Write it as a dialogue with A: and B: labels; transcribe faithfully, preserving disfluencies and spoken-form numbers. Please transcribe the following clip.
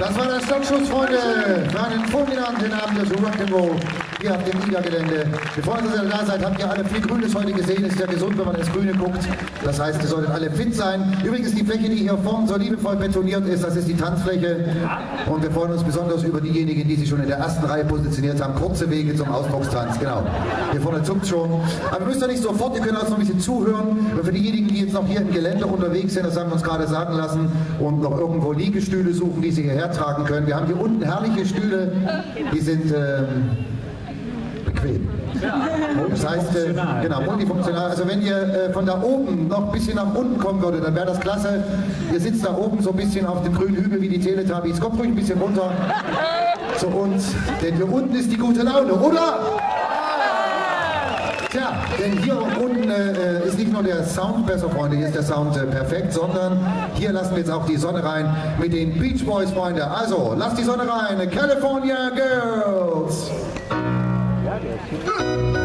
A: Das war der Stockschuss, Freunde, für einen fulminanten Abend des Rock'n'Roll hier auf dem Liga-Gelände. Wir freuen uns, dass ihr da seid. Habt ihr alle viel Grünes heute gesehen? Ist ja gesund, wenn man ins Grüne guckt. Das heißt, ihr solltet alle fit sein. Übrigens, die Fläche, die hier vorne so liebevoll betoniert ist, das ist die Tanzfläche. Und wir freuen uns besonders über diejenigen, die sich schon in der ersten Reihe positioniert haben. Kurze Wege zum Ausdruckstanz, genau. Hier vorne zuckt schon. Aber ihr müsst ja nicht sofort, ihr könnt auch noch ein bisschen zuhören. Und für diejenigen, die jetzt noch hier im Gelände unterwegs sind, das haben wir uns gerade sagen lassen, und noch irgendwo Liegestühle suchen, die sie hierher tragen können. Wir haben hier unten herrliche Stühle, die sind ähm, bequem. Das heißt, äh, genau, multifunktional. Also wenn ihr äh, von da oben noch ein bisschen nach unten kommen würdet, dann wäre das klasse. Ihr sitzt da oben so ein bisschen auf dem grünen Hügel wie die Teletubbies. Kommt ruhig ein bisschen runter zu uns, denn hier unten ist die gute Laune, oder? Tja, denn hier unten äh, ist nicht nur der Sound besser, Freunde, hier ist der Sound äh, perfekt, sondern hier lassen wir jetzt auch die Sonne rein mit den Beach Boys, Freunde. Also, lasst die Sonne rein, California Girls! Ja, der ist